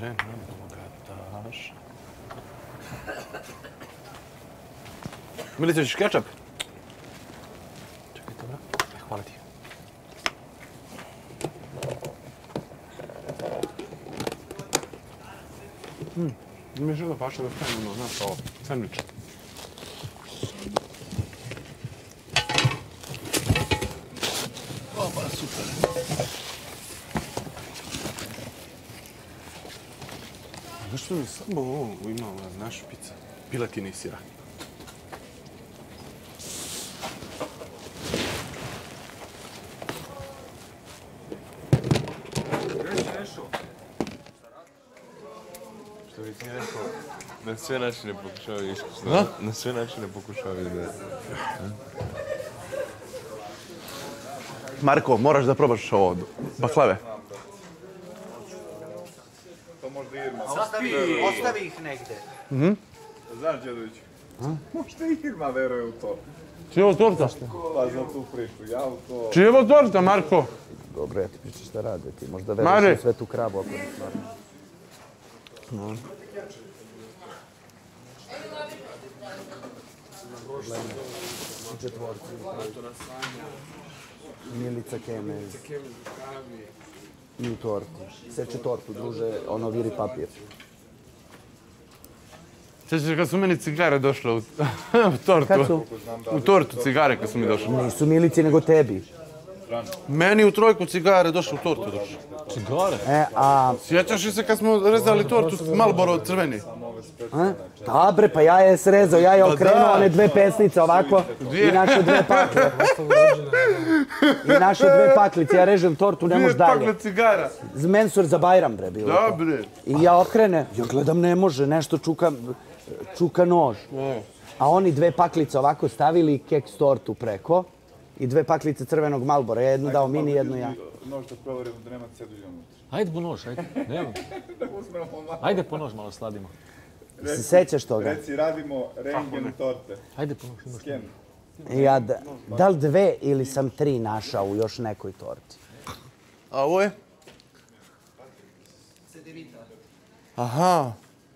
žena bogataš. Milice, hoćeš kečap? Čekaj, dobro. Hvala ti. Mi je žena paša da stavimo, znaš, ovo, sandvič. Opa, super. Znaš što mi samo ovo ima naša pizza? Piletine i sira. Što bi ti rekao, na sve načine pokušavaju iskusno. Na sve načine pokušavaju da... Marko, moraš da probaš ovo baklave. To možda Irma. Ostavi ih negde. Znaš, Đedović, možda Irma veruje u to. Čijevo torta? Pa za tu priču, ja u to... Čijevo torta, Marko? Dobro, ja ti pričaš šta rade. Ti možda veruješ u svetu kravu ako ne stvarno. Četvorci. Milica Kemez. I u torti. Seče tortu, druže, ono viri papir. Sjećaš kad su meni cigare došle u tortu? Kad su? U tortu cigare kad su mi došle. Nisu Milici, nego tebi. Meni u trojku cigare došle u tortu došle. Cigare? Sjećaš li se kad smo rezali tortu Marlboro crveni? Da bre, pa ja je srezao, ja je okrenuo one dve pesnice ovako i naše dve pakle. I naše dve paklice, ja režem tortu, ne moš dalje. Dvije pakle cigara. Mensur za Bajram bre bilo Da to. bre. I ja okrene, ja gledam ne može, nešto čuka nož. A oni dve paklice ovako stavili keks tortu preko i dve paklice crvenog Marlbora, jednu dao mini, jednu ja. Nož da proverimo da nema cedulja unutra. Ajde po nož, ajde. Nemam. Ajde po nož malo sladimo. Se sećaš toga? Reci, radimo rengen torte. Ajde po nož. Sken. Ja, da li dve ili sam tri našao u još nekoj torti? A ovo je? Aha.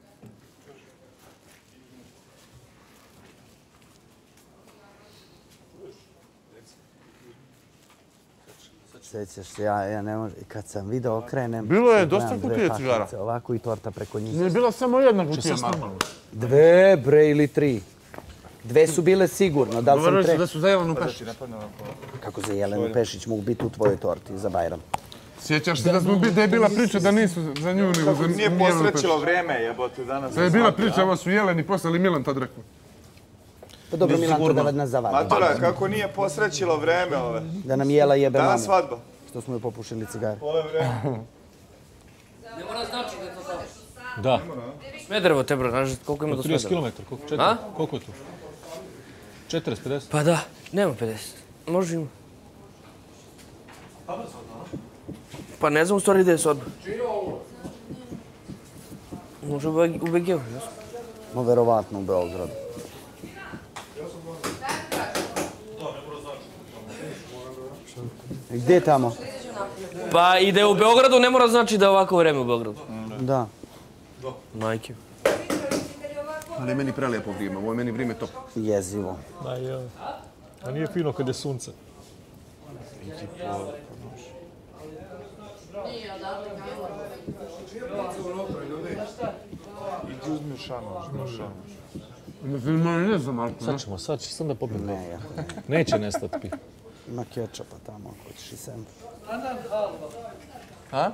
Sećaš se, ja ne možem. Kad sam video okrenem... Bilo je gledam dosta dve kutije paklice, cigara. Ovako i torta preko njih. Nije bila samo jedna kutija, Marko. Dve, bre, ili tri. Dve su bile sigurno, da li sam Govorili su tre... da su za Jelenu Pešić. Kako za Jelenu Pešić mogu biti u tvojoj torti za Bajram? Sjećaš se da je bila priča da nisu za nju nego za Nije Jelenu Pešić. posrećilo vreme, jebote, danas. Da je bila priča, ovo su Jeleni poslali Milan tad rekao. Pa dobro, Milan, to da nas zavadi. Matura, kako nije posrećilo vreme ove? Da nam Jela jebe mamu. Danas svadba. Što smo joj popušili cigare. Ove vreme. Ne mora znači da je to to. Da. Smederevo te bro, znaš koliko ima do 30 Smedereva? km, koliko? 4? Koliko je tu? 40, 50? Pa da, nema 50. Može ima. Pa ne znam u stvari gdje je svadba. Može u BG-u, ne znam. No, verovatno u Beogradu. Gdje je tamo? Pa i da je u Beogradu ne mora znači da je ovako vreme u Beogradu. Da. Majke. Ali je meni prelijepo vrijeme, ovo je meni vrijeme top. Jezivo. Da, je. A nije fino kad je sunce. Idi uzmi šanoš, Ne znam, Marko. Sad će sam da popijem. Ne, ja. Neće nestati pi. Ima kečapa tamo, ako hoćeš i sem. A?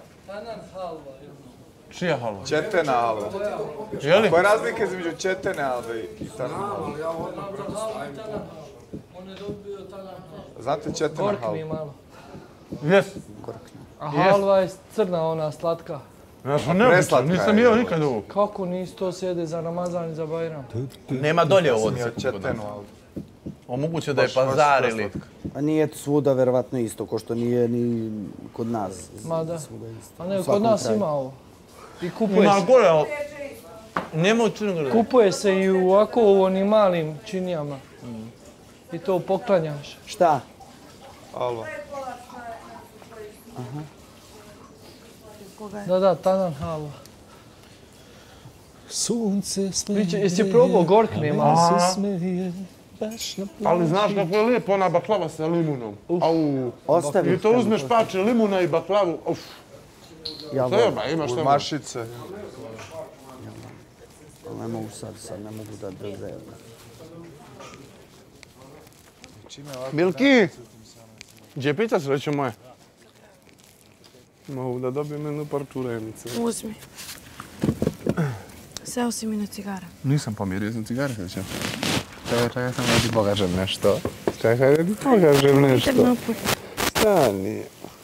Čija halva? Četena halva. Je li? Koja je razlika između četene halve i tanan halve? Znate četena Gork mi halva? je malo. Jes. A halva je crna, ona slatka. Ja sam neobično, nisam jeo nikad ovo. Kako nisi to sjede za Ramazan i za Bajram? Nema dolje ovo. Nije četenu halvu. Moguće da je pazar ili... A nije svuda verovatno isto, ko što nije ni kod nas. Ma da. Svuda isto. A ne, U svakom kod nas kraju. ima ovo. I kupuje Ima se. gore, ali... Nema u Crnogorju. Kupuje se i ovako u onim malim činijama. I to poklanjaš. Šta? Halva. Da, tanan halva. Sunce smeje. Jesi probao gorkne malo? Se smeje, baš na plaži. Ali znaš kako je lijepo ona baklava sa limunom. Au. Ostavi. I to uzmeš pače limuna i baklavu. Uf. Ja Treba, imaš tamo. Mašice. ne mogu sad ne mogu da drže. Milki, gdje je pizza sreće moje? Mogu da dobijem jednu parču remice. Uzmi. Seo si mi na cigara. Nisam pomirio sam cigare sreće. Čekaj, sam da ti pokažem nešto. Čekaj, da ti pokažem nešto. Idem napolje. Stani.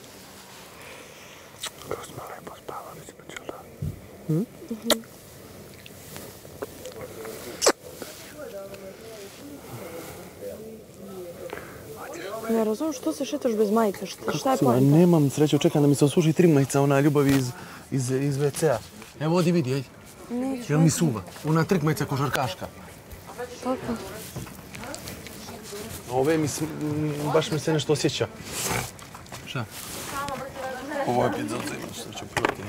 Kako smo lepo spavali između dana. Ne razumem što se šetaš bez majice, šta je poanta? Nemam sreću, čekam da mi se osuši trimajica, ona ljubavi iz WC-a. Evo, ovdje vidi, ajde. Jel mi suva? Ona trikmajica košarkaška. Kako? Ove baš mi se nešto osjeća. Šta? Ovo je pizza, što ću prvati.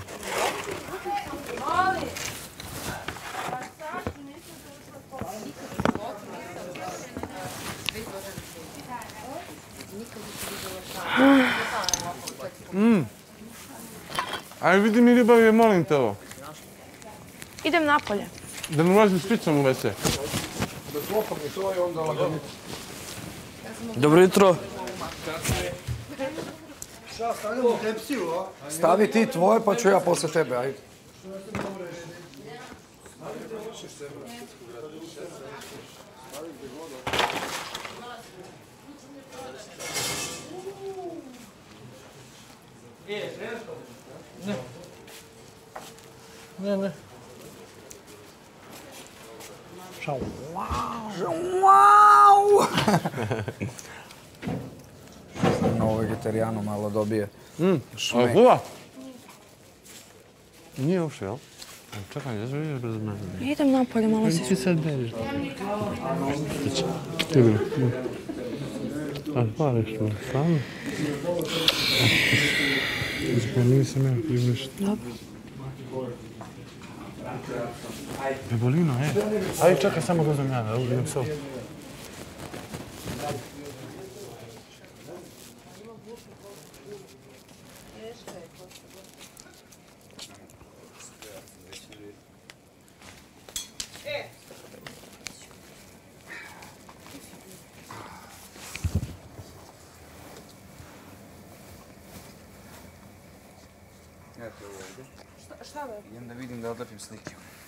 Aj, vidi mi ljubavi, molim te ovo. Idem napolje. Da mi ulazim s picom u WC. Dobro jutro. Stavi ti tvoje, pa ću ja posle tebe, ajde. Ne. Wow! Novo vegetarijano malo dobije. Ali kuda? Nije uopšte, jel? Čekaj, ja sam vidio bez mene. Idem napolje, malo se... Ti sad bežiš. Ti bi. A pališ me, stvarno? Nisam ja približiti. Dobro. Bebolino, Ajde, čekaj, samo ga uzmem ja, da uvidim sol. Idem da vidim da odlepim slike.